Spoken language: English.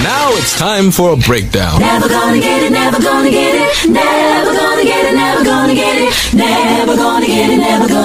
Now it's time for a breakdown. Never gonna get it, never gonna get it, never gonna get it, never gonna get it, never gonna get it, never gonna